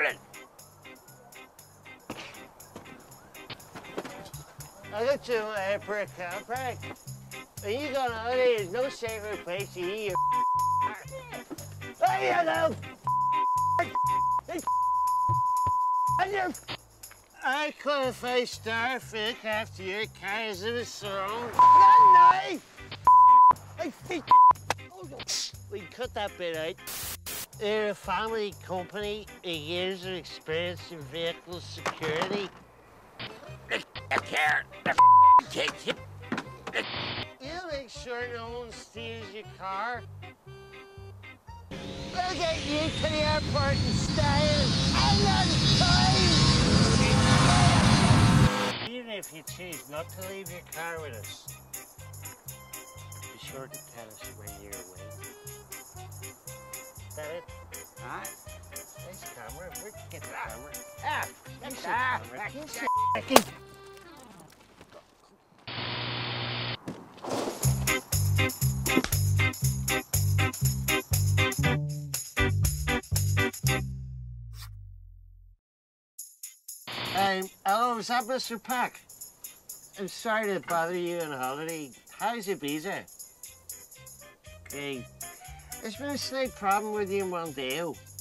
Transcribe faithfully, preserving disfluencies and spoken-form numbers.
calling? I got you uh, for a carpark. When you go out there, there's no safer place to eat your Hey, hello! I qualify star fake after your car is in a surround. Not knife! I think. We cut that bit out. They're a family company with years of experience in vehicle security. The care, the takes you. You make sure no one steals your car. We'll get you to the airport in style and on time. Even if you choose not to leave your car with us, be sure to tell us when you're away. Is that it? Huh? Nice camera. Where'd you get the Ah. camera? Ah, That's ah, the camera. ah, Yes, ah. Becky. Um, hello, is that Mister Pack? I'm sorry to bother you on holiday. How's Ibiza? Hey, there's been a slight problem with your Mondeo.